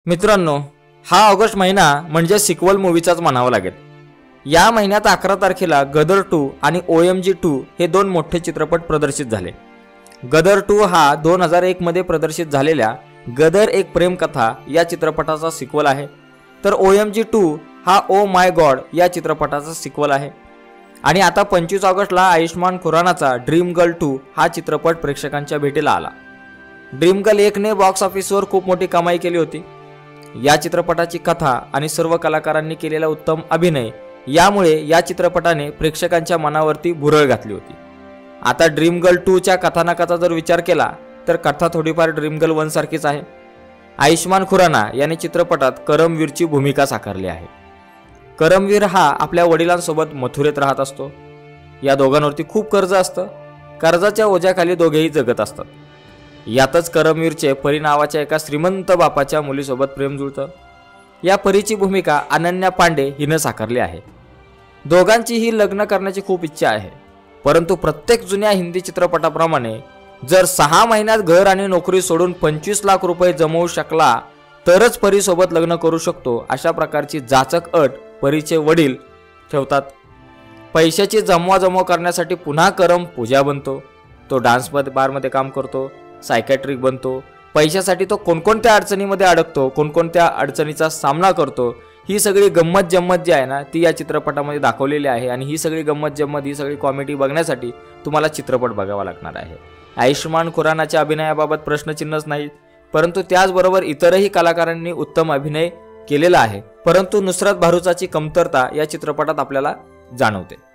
मित्रांनो, हा ऑगस्ट महिना म्हणजे सिक्वल मूवीचाच म्हणावा लागेल। या महिन्यात 11 तारखेला गदर 2 आणि OMG 2 हे दोन मोठे चित्रपट प्रदर्शित झाले। गदर 2 हा 2001 मध्ये प्रदर्शित झालेल्या गदर एक प्रेम कथा या चित्रपटाचा सिक्वल आहे, तर OMG 2 हा ओ माय गॉड या चित्रपटाचा सिक्वल आहे। आणि आता 25 ऑगस्टला आयुष्मान खुरानाचा ड्रीम गर्ल 2 हा चित्रपट प्रेक्षकांच्या भेटीला आला। ड्रीम गर्ल 1 ने बॉक्स ऑफिसवर खूप मोठी कमाई केली होती। या चित्रपटाची कथा आणि सर्व कलाकारांनी केलेला उत्तम अभिनय यामुळे या चित्रपटाने प्रेक्षकांच्या मनावरती भुरळ घातली होती। आता ड्रीम गर्ल 2 च्या कथानकाचा जर विचार केला तर कथा थोडीफार ड्रीम गर्ल 1 सारखीच आहे। आयुष्मान खुराना याने चित्रपटात करमवीरची भूमिका साकारली आहे। करमवीर हा आपल्या वडिलांसोबत मथुरेत राहत असतो। या दोघांवरती खूप कर्ज असतं। कर्जाच्या ओझ्याखाली दोघेही जगत असतात। यातच करमवीरचे परी नावाच्या एका श्रीमंत बापाच्या मुलीसोबत प्रेम जुळतं। या परीची भूमिका अनन्या पांडे हिने साकारली आहे। दोघांचीही लग्न करण्याची खूप इच्छा आहे, परंतु प्रत्येक जुन्या हिंदी चित्रपटाप्रमाणे जर 6 महिन्यात घर आणि नोकरी सोडून 25 लाख रुपये जमवू शकला तरच परीसोबत लग्न करू शकतो, अशा प्रकारची जाचक अट परीचे वडील ठेवतात। पैशाची जमवाजमव करण्यासाठी पुन्हा करम पूजा बनतो। तो डान्स बारमध्ये काम करतो, सायकॅट्रिक बनतो। पैशासाठी तो कोणकोणत्या अडचणीमध्ये अडकतो, कोणकोणत्या अडचणीचा सामना करतो, ही सगळी गंमत जम्मत जी आहे ना ती या चित्रपटामध्ये दाखवलेली आहे। आणि ही सगळी गंमत जम्मत, ही सगळी कॉमेडी बघण्यासाठी तुम्हाला चित्रपट बघावा लागणार आहे। आयुष्मान खुरानाच्या अभिनयाबाबत प्रश्नचिन्हच नाही, परंतु त्याचबरोबर इतरही कलाकारांनी उत्तम अभिनय केलेला आहे, परंतु नुसरत भरूचाची कमतरता या चित्रपटात आपल्याला जाणवते।